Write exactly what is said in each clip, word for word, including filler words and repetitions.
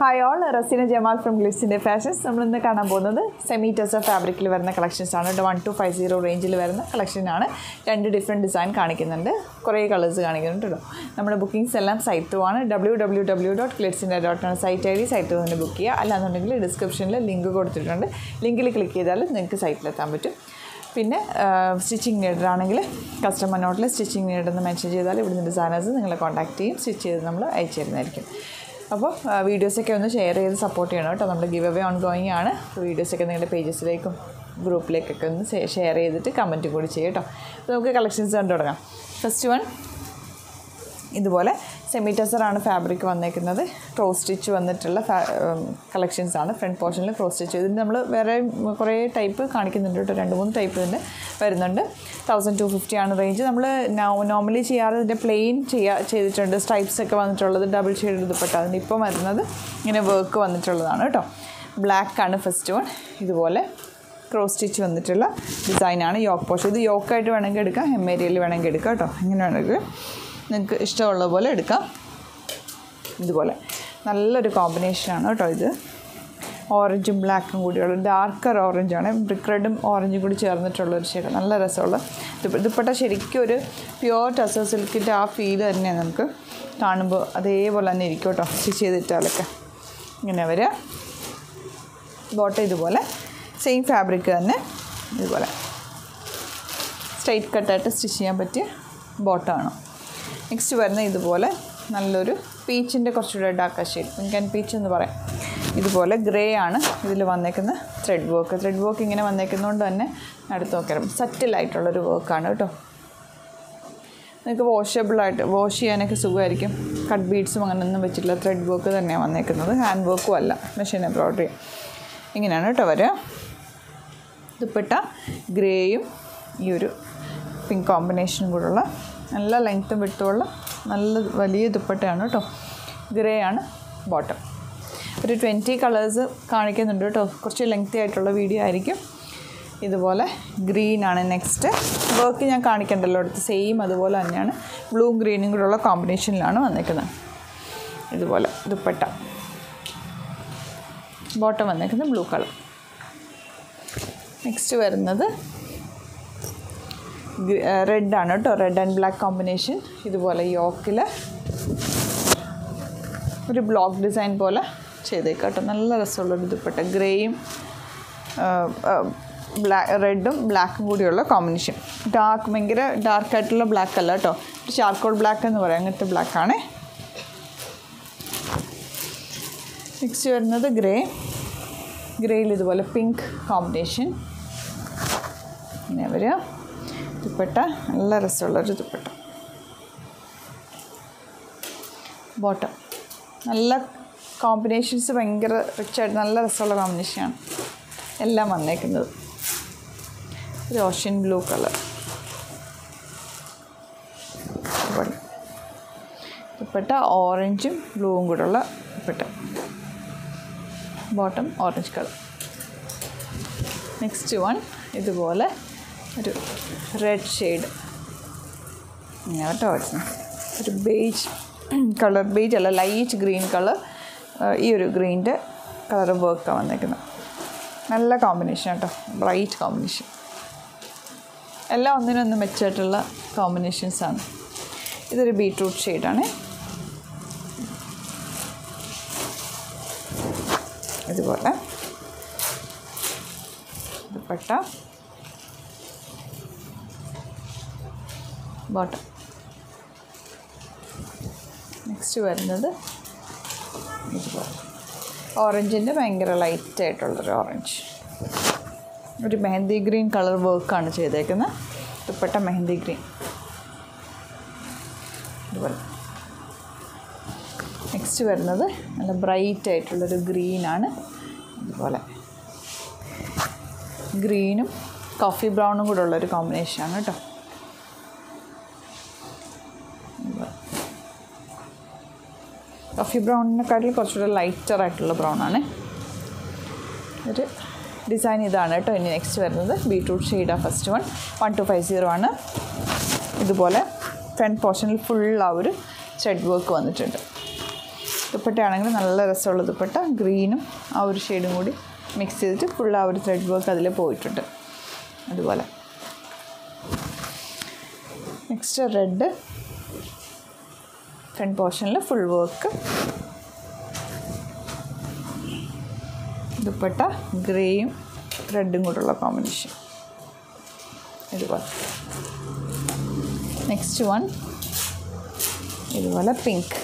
Hi all, Rasina Jamal from Glitzindia Fashions. We will see semi-tussar fabric collections. one two five zero range collection. two different designs. Three colors. We booking site w w w dot glitzindia dot net site I D site book in description link link click the site. പിന്നെ stitching need ആണെങ്കിൽ customer നോട്ടിൽ stitching need എന്ന് mention ചെയ്താൽ ഇവിടുന്ന് designers നിങ്ങളെ contact ചെയ്യും stitch ചെയ്ത് നമ്മൾ അയച്ചു തരുന്നതായിരിക്കും അപ്പോൾ വീഡിയോസൊക്കെ ഒന്ന് ഷെയർ ചെയ്ത് സപ്പോർട്ട് ചെയ്യണം കേട്ടോ നമ്മുടെ ഗിവ് അവേ ഓൺ ഗോയിങ് ആണ് വീഡിയോസൊക്കെ നിങ്ങളുടെ പേജസിലേക്കും ഗ്രൂപ്പിലേക്കൊക്കെ ഒന്ന് ഷെയർ ചെയ്തിട്ട് കമൻറ്റ് കൂടി ചെയ്യും കേട്ടോ അപ്പോൾ നമുക്ക് കളക്ഷൻസ് കണ്ടു തുടങ്ങാം ഫസ്റ്റ് വൺ ഇതുപോലെ സെമി ടസർ ആണ് ഫാബ്രിക് വന്നേക്കുന്നത് ക്രോസ് സ്റ്റിച്ച് വന്നിട്ടുള്ള കളക്ഷൻസ് ആണ് ഫ്രണ്ട് പോർഷനിൽ ക്രോസ് സ്റ്റിച്ച് ഇതിന് നമ്മൾ വേറെ കുറേ ടൈപ്പ് കാണിക്കുന്നുണ്ട് കേട്ടോ രണ്ട് മൂന്ന് ടൈപ്പ് തന്നെ വരുന്നുണ്ട് തൗസൻഡ് ടു ഫിഫ്റ്റി ആണ് റേഞ്ച് നമ്മൾ നോർമലി ചെയ്യാറ് ഇതിൻ്റെ പ്ലെയിൻ ചെയ്യാ ചെയ്തിട്ടുണ്ട് സ്ട്രൈപ്സ് ഒക്കെ വന്നിട്ടുള്ളത് ഡബിൾ ഷെയ്ഡ് ദുപ്പട്ട അതിന് ഇപ്പോൾ വരുന്നത് ഇങ്ങനെ വർക്ക് വന്നിട്ടുള്ളതാണ് കേട്ടോ ബ്ലാക്ക് ആണ് ഫസ്റ്റ് വൺ ഇതുപോലെ ക്രോസ് സ്റ്റിച്ച് വന്നിട്ടുള്ള ഡിസൈനാണ് യോക്ക് പോർഷൻ ഇത് യോക്കായിട്ട് വേണമെങ്കിൽ എടുക്കാം ഹെം ഏരിയയിൽ വേണമെങ്കിൽ എടുക്കാം കേട്ടോ ഇങ്ങനെ വേണമെങ്കിൽ നിങ്ങൾക്ക് ഇഷ്ടമുള്ള പോലെ എടുക്കാം ഇതുപോലെ നല്ലൊരു കോമ്പിനേഷനാണ് കേട്ടോ ഇത് ഓറഞ്ചും ബ്ലാക്കും കൂടിയുള്ള ഡാർക്കർ ഓറഞ്ചാണ് ബ്രിക്ക് റെഡും ഓറഞ്ചും കൂടി ചേർന്നിട്ടുള്ളൊരു ഷെയ്ഡ് നല്ല രസമുള്ള ദുപ്പട്ട ശരിക്കും ഒരു പ്യുവർ ടസർ സിൽക്കിൻ്റെ ആ ഫീൽ തന്നെയാണ് നമുക്ക് കാണുമ്പോൾ അതേപോലെ തന്നെ ഇരിക്കും കേട്ടോ സ്റ്റിച്ച് ചെയ്തിട്ടാലൊക്കെ ഇങ്ങനെ വരിക ബോട്ടം ഇതുപോലെ സെയിം ഫാബ്രിക് തന്നെ ഇതുപോലെ സ്ട്രൈറ്റ് കട്ടായിട്ട് സ്റ്റിച്ച് ചെയ്യാൻ പറ്റിയ ബോട്ടമാണ് നെക്സ്റ്റ് വരുന്ന ഇതുപോലെ നല്ലൊരു പീച്ചിൻ്റെ കുറച്ചുകൂടെ dark shade pink and peach എന്ന് പറയാം ഇതുപോലെ ഗ്രേ ആണ് ഇതിൽ വന്നേക്കുന്ന ത്രെഡ് വർക്ക് ത്രെഡ് വർക്ക് ഇങ്ങനെ വന്നേക്കുന്നതുകൊണ്ട് തന്നെ അടുത്ത് നോക്കാം സറ്റിലായിട്ടുള്ളൊരു വർക്കാണ് കേട്ടോ നിങ്ങൾക്ക് വാഷബിളായിട്ട് വാഷ് ചെയ്യാനൊക്കെ സുഖമായിരിക്കും കട്ട് ബീഡ്സും അങ്ങനെയൊന്നും വെച്ചിട്ടില്ല ത്രെഡ് വർക്ക് തന്നെയാണ് വന്നേക്കുന്നത് ഹാൻഡ് വർക്കും അല്ല മെഷീൻ എംബ്രോയ്ഡറി ഇങ്ങനെയാണ് കേട്ടോ വരിക ദുപ്പട്ട ഗ്രേയും ഈ ഒരു പിങ്ക് കോമ്പിനേഷനും കൂടെയുള്ള നല്ല ലെങ്ത്തും വിട്ടുമുള്ള നല്ല വലിയ ദുപ്പട്ടയാണ് കേട്ടോ ഗ്രേ ആണ് ബോട്ടം ഒരു ട്വൻറ്റി കളേഴ്സ് കാണിക്കുന്നുണ്ട് കേട്ടോ കുറച്ച് ലെങ്തി ആയിട്ടുള്ള വീഡിയോ ആയിരിക്കും ഇതുപോലെ ഗ്രീനാണ് നെക്സ്റ്റ് വർക്ക് ഞാൻ കാണിക്കണ്ടല്ലോ അടുത്ത് സെയിം അതുപോലെ തന്നെയാണ് ബ്ലൂവും ഗ്രീനും കൂടെയുള്ള കോമ്പിനേഷനിലാണ് വന്നിരിക്കുന്നത് ഇതുപോലെ ദുപ്പട്ട ബോട്ടം വന്നിരിക്കുന്നത് ബ്ലൂ കളർ നെക്സ്റ്റ് വരുന്നത് റെഡ് ആണ് കേട്ടോ റെഡ് ആൻഡ് ബ്ലാക്ക് കോമ്പിനേഷൻ ഇതുപോലെ യോക്കിൽ ഒരു ബ്ലോക്ക് ഡിസൈൻ പോലെ ചെയ്തേക്കാം കേട്ടോ നല്ല രസമുള്ളൊരു ദുപ്പട്ട ഗ്രേയും ബ്ലാക്ക് റെഡും ബ്ലാക്കും കൂടിയുള്ള കോമ്പിനേഷൻ ഡാർക്ക് ഭയങ്കര ഡാർക്കായിട്ടുള്ള ബ്ലാക്ക് അല്ല കേട്ടോ ചാർക്കോൾ ബ്ലാക്ക് എന്ന് പറയാം അങ്ങനത്തെ ബ്ലാക്കാണ് നെക്സ്റ്റ് വരുന്നത് ഗ്രേ ഗ്രേയിൽ ഇതുപോലെ പിങ്ക് കോമ്പിനേഷൻ ഇങ്ങനെ വരിക ദുപ്പട്ട നല്ല രസമുള്ളൊരു ദുപ്പട്ട ബോട്ടം നല്ല കോമ്പിനേഷൻസ് ഭയങ്കര റിച്ചായിട്ട് നല്ല രസമുള്ള കോമ്പിനേഷനാണ് എല്ലാം വന്നേക്കുന്നത് ഒരു ഓഷ്യൻ ബ്ലൂ കളർ ദുപ്പട്ട ഓറഞ്ചും ബ്ലൂവും കൂടെയുള്ള dupatta bottom orange colour next one ഇതുപോലെ ഒരു റെഡ് ഷെയ്ഡ് ഇങ്ങനെ കേട്ടോ ഒരു ബേജ് കളർ ബേജ് അല്ല ലൈറ്റ് ഗ്രീൻ കളർ ഈ ഒരു ഗ്രീൻ്റെ കളർ വർക്കാണ് വന്നേക്കുന്നത് നല്ല കോമ്പിനേഷൻ കേട്ടോ ബ്രൈറ്റ് കോമ്പിനേഷൻ എല്ലാം ഒന്നിനൊന്ന് മെച്ചമായിട്ടുള്ള കോമ്പിനേഷൻസാണ് ഇതൊരു ബീട്രൂട്ട് ഷെയ്ഡാണ് ഇതുപോലെ ദുപ്പട്ട ബോട്ടം നെക്സ്റ്റ് വരുന്നത് ഇതുപോലെ ഓറഞ്ചിൻ്റെ ഭയങ്കര ലൈറ്റായിട്ടുള്ളൊരു ഓറഞ്ച് ഒരു മെഹന്തി ഗ്രീൻ കളർ വർക്കാണ് ചെയ്തേക്കുന്നത് ദുപ്പട്ട മെഹന്തി ഗ്രീൻ ഇതുപോലെ നെക്സ്റ്റ് വരുന്നത് നല്ല ബ്രൈറ്റ് ആയിട്ടുള്ളൊരു ഗ്രീനാണ് ഇതുപോലെ ഗ്രീനും കോഫി ബ്രൗണും കൂടെ ഉള്ളൊരു കോമ്പിനേഷനാണ് കേട്ടോ കോഫി ബ്രൗണിനെക്കാട്ടിൽ കുറച്ചുകൂടെ ലൈറ്ററായിട്ടുള്ള ബ്രൗണാണ് ഒരു ഡിസൈൻ ഇതാണ് കേട്ടോ ഇനി നെക്സ്റ്റ് വരുന്നത് ബീട്രൂട്ട് ഷെയ്ഡാണ് first one one two five zero ആണ് ഇതുപോലെ ഫ്രണ്ട് പോർഷനിൽ ഫുൾ ആ ഒരു ത്രെഡ് വർക്ക് വന്നിട്ടുണ്ട് ദുപ്പട്ടയാണെങ്കിൽ നല്ല രസമുള്ള ദുപ്പട്ട, ഗ്രീനും ആ ഒരു ഷെയ്ഡും കൂടി മിക്സ് ചെയ്തിട്ട് ഫുൾ ആ ഒരു ത്രെഡ് വർക്ക് അതിൽ പോയിട്ടുണ്ട്. അതുപോലെ നെക്സ്റ്റ് റെഡ്, ഫ്രണ്ട് പോർഷനിൽ ഫുൾ വർക്ക്, ദുപ്പട്ട ഗ്രേയും റെഡും കൂടെയുള്ള കോമ്പിനേഷൻ. ഇതുപോലെ നെക്സ്റ്റ് വൺ ഇതുപോലെ പിങ്ക്,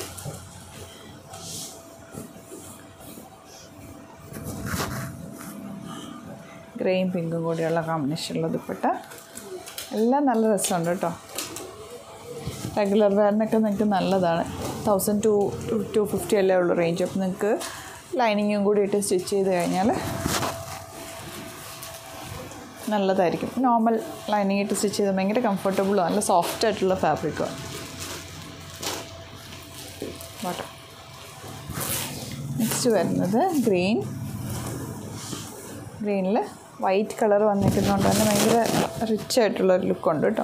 ഗ്രേയും പിങ്കും കൂടിയുള്ള കോമ്പിനേഷനുള്ള ദുപ്പട്ട. എല്ലാം നല്ല രസമുണ്ട് കേട്ടോ. റെഗുലർ വെയറിനൊക്കെ നിങ്ങൾക്ക് നല്ലതാണ്. തൗസൻഡ് ടു ടു ഫിഫ്റ്റി അല്ലേ ഉള്ളൂ റേഞ്ച്. അപ്പോൾ നിങ്ങൾക്ക് ലൈനിങ്ങും കൂടി ഇട്ട് സ്റ്റിച്ച് ചെയ്ത് കഴിഞ്ഞാൽ നല്ലതായിരിക്കും. നോർമൽ ലൈനിങ് ഇട്ട് സ്റ്റിച്ച് ചെയ്ത് ഭയങ്കര കംഫർട്ടബിളും നല്ല സോഫ്റ്റ് ആയിട്ടുള്ള ഫാബ്രിക്കുമാണ്. ബോട്ടം നെക്സ്റ്റ് വരുന്നത് ഗ്രീൻ. ഗ്രീനിൽ വൈറ്റ് കളർ വന്നിരിക്കുന്നതുകൊണ്ട് തന്നെ ഭയങ്കര റിച്ച് ആയിട്ടുള്ളൊരു ലുക്കുണ്ട് കേട്ടോ.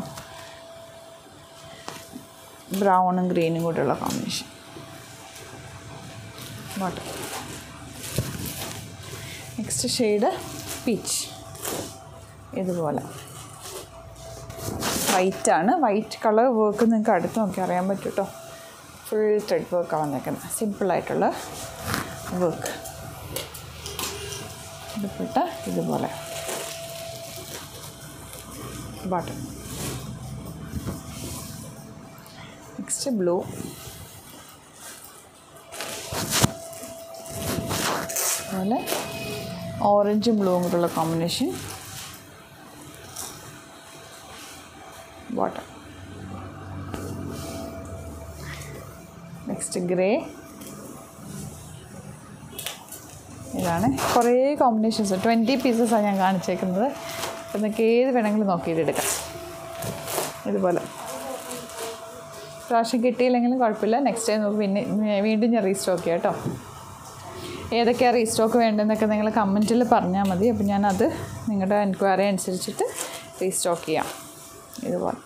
ബ്രൗണും ഗ്രീനും കൂടെയുള്ള combination. Bottom next shade peach. ഇതുപോലെ വൈറ്റാണ്. വൈറ്റ് കളർ വർക്ക് നിങ്ങൾക്ക് അടുത്ത് നോക്കി അറിയാൻ പറ്റും കേട്ടോ. ഫുൾ ത്രെഡ് വർക്കാണ് വന്നേക്കുന്നത്, സിമ്പിളായിട്ടുള്ള വർക്ക്. ദുപ്പട്ട ഇതുപോലെ. Bottom next blue. അതുപോലെ ഓറഞ്ചും ബ്ലൂവും കൂടെയുള്ള കോമ്പിനേഷൻ. Bottom next grey. ഇതാണ് കുറേ കോമ്പിനേഷൻസ്, ട്വൻറ്റി പീസസാണ് ഞാൻ കാണിച്ചേക്കുന്നത്. അപ്പോൾ നിങ്ങൾക്ക് ഏത് വേണമെങ്കിലും നോക്കിയിട്ട് എടുക്കാം. ഇതുപോലെ പ്രാവശ്യം കിട്ടിയില്ലെങ്കിലും കുഴപ്പമില്ല, നെക്സ്റ്റ് ടൈം നമുക്ക് പിന്നെ വീണ്ടും ഞാൻ റീസ്റ്റോക്ക് ചെയ്യാം കേട്ടോ. ഏതൊക്കെയാണ് റീസ്റ്റോക്ക് വേണ്ടതെന്നൊക്കെ നിങ്ങൾ കമൻറ്റിൽ പറഞ്ഞാൽ മതി. അപ്പോൾ ഞാനത് നിങ്ങളുടെ എൻക്വയറി അനുസരിച്ചിട്ട് റീസ്റ്റോക്ക് ചെയ്യാം. ഇതുപോലെ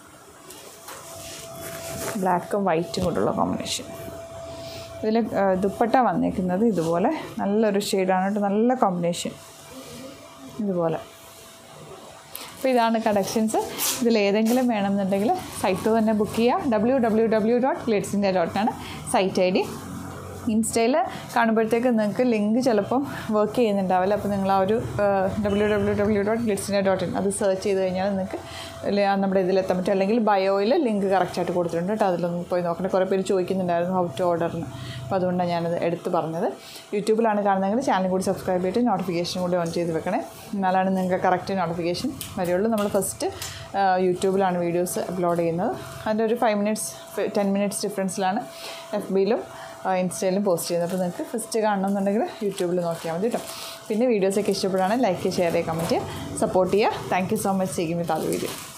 ബ്ലാക്കും വൈറ്റും കൂടെയുള്ള കോമ്പിനേഷൻ. ഇതിൽ ദുപ്പട്ട വന്നിരിക്കുന്നത് ഇതുപോലെ നല്ലൊരു ഷെയ്ഡാണ് കേട്ടോ, നല്ല കോമ്പിനേഷൻ. ഇതുപോലെ. അപ്പോൾ ഇതാണ് കളക്ഷൻസ്. ഇതിലേതെങ്കിലും വേണമെന്നുണ്ടെങ്കിൽ സൈറ്റ് തന്നെ ബുക്ക് ചെയ്യുക. W W W dot Glitz India dot ആണ് സൈറ്റ് ഐ ഡി. ഇൻസ്റ്റയിൽ കാണുമ്പോഴത്തേക്ക് നിങ്ങൾക്ക് ലിങ്ക് ചിലപ്പം വർക്ക് ചെയ്യുന്നുണ്ടാവില്ല. അപ്പോൾ നിങ്ങൾ ആ ഒരു W W W dot Glitz India dot in അത് സെർച്ച് ചെയ്ത് കഴിഞ്ഞാൽ നിങ്ങൾക്ക് നമ്മുടെ ഇതിലെത്താൻ പറ്റും. അല്ലെങ്കിൽ ബയോയിൽ ലിങ്ക് കറക്റ്റായിട്ട് കൊടുത്തിട്ടുണ്ട് കേട്ടോ. അതിലൊന്നും പോയി നോക്കണ്ട. കുറേ പേര് ചോദിക്കുന്നുണ്ടായിരുന്നു ഹൗ ടു ഓർഡറിന്. അപ്പോൾ അതുകൊണ്ടാണ് ഞാനത് എടുത്ത് പറഞ്ഞത്. യൂട്യൂബിലാണ് കാണുന്നതെങ്കിൽ ചാനൽ കൂടി സബ്സ്ക്രൈബ് ചെയ്തിട്ട് നോട്ടിഫിക്കേഷൻ കൂടി ഓൺ ചെയ്ത് വെക്കണേ. എന്നാലാണ് നിങ്ങൾക്ക് കറക്റ്റ് നോട്ടിഫിക്കേഷൻ വരുള്ളൂ. നമ്മൾ ഫസ്റ്റ് യൂട്യൂബിലാണ് വീഡിയോസ് അപ്ലോഡ് ചെയ്യുന്നത്. അതിൻ്റെ ഒരു ഫൈവ് മിനിറ്റ്സ് ടെൻ മിനിറ്റ്സ് ഡിഫറൻസിലാണ് എഫ് ബിയിലും ഇൻസ്റ്റയിലും പോസ്റ്റ് ചെയ്യുന്നത്. അപ്പോൾ നിങ്ങൾക്ക് ഫസ്റ്റ് കാണണമെന്നുണ്ടെങ്കിൽ യൂട്യൂബിൽ നോക്കിയാൽ മതി കേട്ടോ. പിന്നെ വീഡിയോസൊക്കെ ഇഷ്ടപ്പെടുകയാണെങ്കിൽ ലൈക്ക്, ഷെയർ ചെയ്യുക, കമൻറ്റ് ചെയ്യുക, സപ്പോർട്ട് ചെയ്യുക. Thank you so much. Seeing with other video.